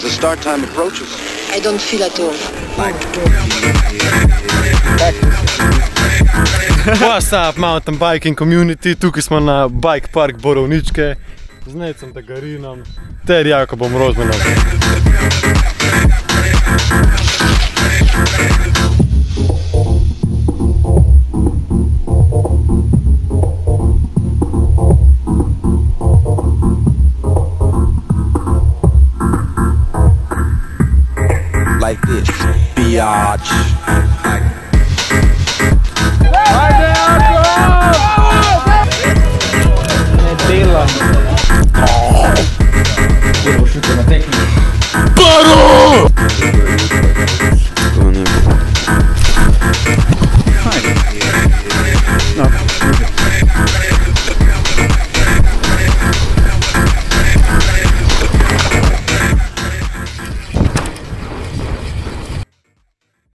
the start time approaches. I don't feel at all. What's up, mountain biking community? Tukaj smo na Bike Park Borovničke z Necom Dagarinom ter Jakobom Rozmanom. Like this, biatch. Devo uscire una tecnica. Paro!